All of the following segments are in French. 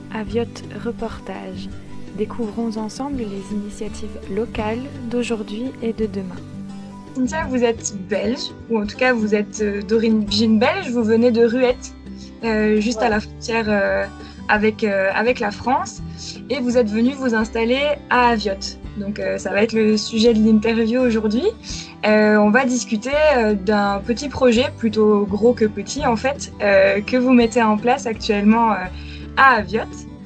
Aviotte Reportage. Découvrons ensemble les initiatives locales d'aujourd'hui et de demain. Cynthia, vous êtes belge, ou en tout cas vous êtes d'origine belge, vous venez de Ruette, juste à la frontière avec la France, et vous êtes venu vous installer à Aviotte. Donc ça va être le sujet de l'interview aujourd'hui. On va discuter d'un petit projet, plutôt gros que petit en fait, que vous mettez en place actuellement à Aviotte.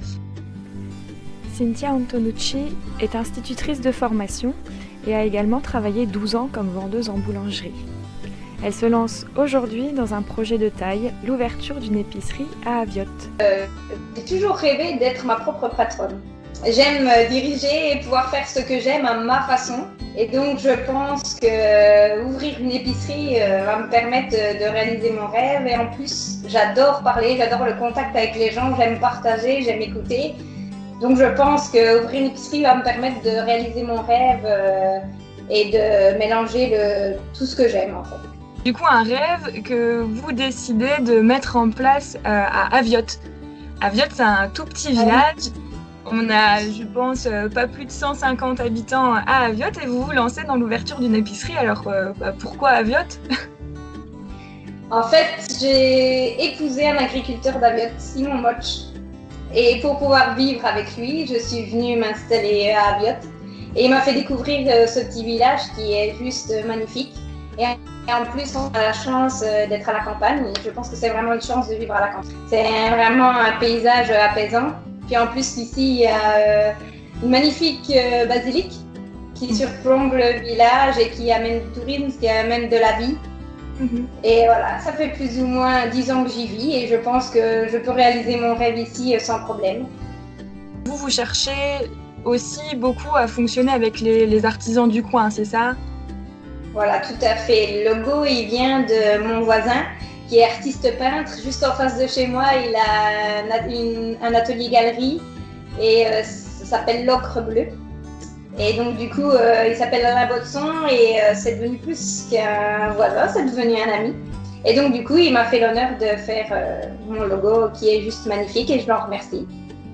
Cynthia Antonucci est institutrice de formation et a également travaillé 12 ans comme vendeuse en boulangerie. Elle se lance aujourd'hui dans un projet de taille, l'ouverture d'une épicerie à Aviotte. J'ai toujours rêvé d'être ma propre patronne. J'aime diriger et pouvoir faire ce que j'aime à ma façon. Et donc je pense que ouvrir une épicerie va me permettre de réaliser mon rêve. Et en plus, j'adore parler, j'adore le contact avec les gens, j'aime partager, j'aime écouter. Donc je pense qu'ouvrir une épicerie va me permettre de réaliser mon rêve et de mélanger tout ce que j'aime en fait. Du coup, un rêve que vous décidez de mettre en place à Aviotte. Aviotte, c'est un tout petit village. On a, je pense, pas plus de 150 habitants à Aviotte et vous vous lancez dans l'ouverture d'une épicerie. Alors, pourquoi Aviotte? En fait, j'ai épousé un agriculteur d'Aviotte, Simon Motch. Et pour pouvoir vivre avec lui, je suis venue m'installer à Aviotte. Et il m'a fait découvrir ce petit village qui est juste magnifique. Et en plus, on a la chance d'être à la campagne. Et je pense que c'est vraiment une chance de vivre à la campagne. C'est vraiment un paysage apaisant. Puis en plus, ici, il y a une magnifique basilique qui surplombe le village et qui amène du tourisme, qui amène de la vie. Et voilà, ça fait plus ou moins 10 ans que j'y vis et je pense que je peux réaliser mon rêve ici sans problème. Vous cherchez aussi beaucoup à fonctionner avec les artisans du coin, c'est ça? Voilà, tout à fait. Le logo, il vient de mon voisin qui est artiste peintre. Juste en face de chez moi, il a un atelier galerie et ça s'appelle l'Ocre Bleu. Et donc du coup, il s'appelle Alain Botson et c'est devenu plus qu'un voisin, c'est devenu un ami. Et donc du coup, il m'a fait l'honneur de faire mon logo qui est juste magnifique et je l'en remercie.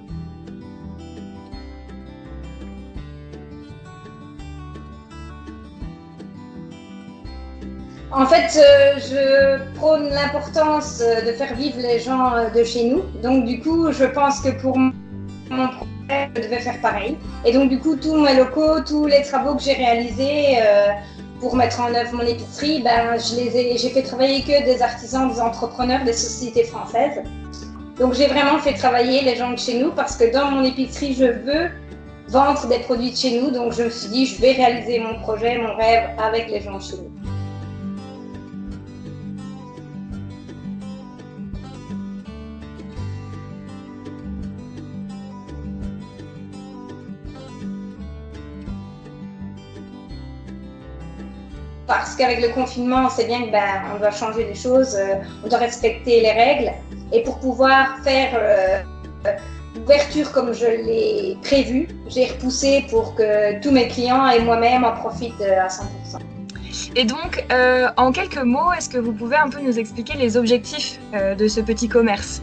En fait, je prône l'importance de faire vivre les gens de chez nous. Donc du coup, je pense que pour mon projet, je devais faire pareil. Et donc du coup, tous mes locaux, tous les travaux que j'ai réalisés pour mettre en œuvre mon épicerie, j'ai fait travailler que des artisans, des entrepreneurs, des sociétés françaises. Donc j'ai vraiment fait travailler les gens de chez nous parce que dans mon épicerie, je veux vendre des produits de chez nous. Donc je me suis dit, je vais réaliser mon projet, mon rêve avec les gens de chez nous. Parce qu'avec le confinement, on sait bien que on doit changer les choses, on doit respecter les règles. Et pour pouvoir faire l'ouverture comme je l'ai prévu, j'ai repoussé pour que tous mes clients et moi-même en profitent à 100%. Et donc, en quelques mots, est-ce que vous pouvez un peu nous expliquer les objectifs de ce petit commerce?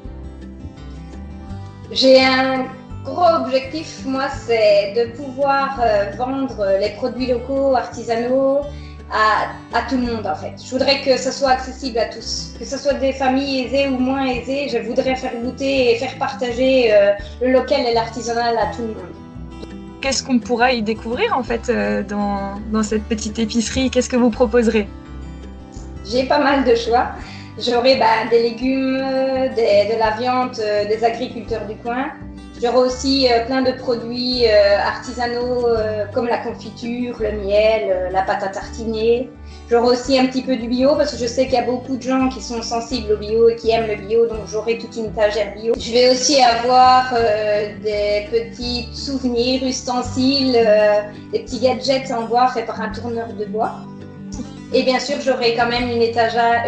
J'ai un gros objectif, moi, c'est de pouvoir vendre les produits locaux, artisanaux, à tout le monde en fait. Je voudrais que ce soit accessible à tous, que ce soit des familles aisées ou moins aisées. Je voudrais faire goûter et faire partager le local et l'artisanal à tout le monde. Qu'est-ce qu'on pourra y découvrir en fait dans cette petite épicerie? Qu'est-ce que vous proposerez? J'ai pas mal de choix. J'aurai des légumes, de la viande des agriculteurs du coin. J'aurai aussi plein de produits artisanaux comme la confiture, le miel, la pâte à tartiner. J'aurai aussi un petit peu du bio parce que je sais qu'il y a beaucoup de gens qui sont sensibles au bio et qui aiment le bio, donc j'aurai toute une étagère bio. Je vais aussi avoir des petits souvenirs, ustensiles, des petits gadgets en bois faits par un tourneur de bois. Et bien sûr, j'aurai quand même une étagère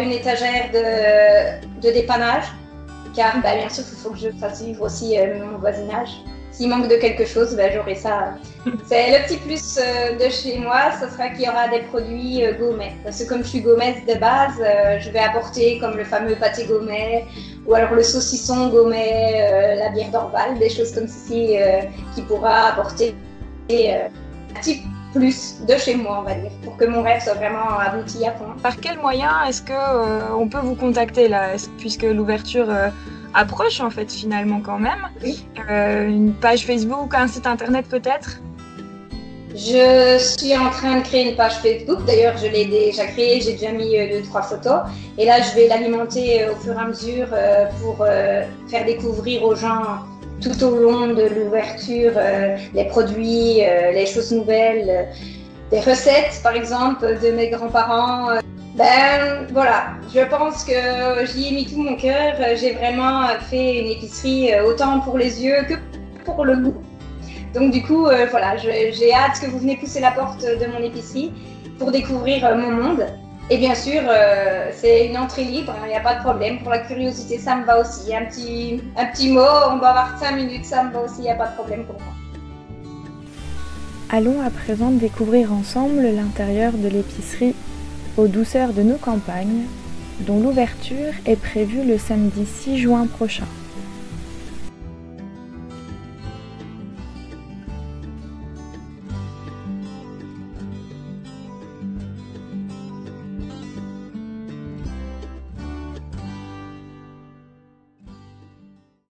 de dépannage. Car bien sûr, il faut que je fasse vivre aussi mon voisinage. s'il manque de quelque chose, ben, j'aurai ça. C'est le petit plus de chez moi, ce sera qu'il y aura des produits gourmets. Parce que comme je suis gaumaise de base, je vais apporter comme le fameux pâté gaumet, ou alors le saucisson gaumet, la bière d'Orval, des choses comme ceci qui pourra apporter un petit plus de chez moi, on va dire, pour que mon rêve soit vraiment abouti à fond. Par quel moyen est-ce que on peut vous contacter là, puisque l'ouverture approche en fait finalement quand même? Oui. Une page Facebook, un site internet peut-être? Je suis en train de créer une page Facebook, d'ailleurs je l'ai déjà créée, j'ai déjà mis 2-3 photos et là je vais l'alimenter au fur et à mesure pour faire découvrir aux gens tout au long de l'ouverture les produits, les choses nouvelles, des recettes par exemple de mes grands-parents. Ben voilà, je pense que j'y ai mis tout mon cœur, j'ai vraiment fait une épicerie autant pour les yeux que pour le goût. Donc du coup, voilà, j'ai hâte que vous venez pousser la porte de mon épicerie pour découvrir mon monde. Et bien sûr, c'est une entrée libre, il n'y a pas de problème. Pour la curiosité, ça me va aussi. Un petit mot, on va avoir 5 minutes, ça me va aussi, il n'y a pas de problème pour moi. Allons à présent découvrir ensemble l'intérieur de l'épicerie aux douceurs de nos campagnes, dont l'ouverture est prévue le samedi 6 juin prochain.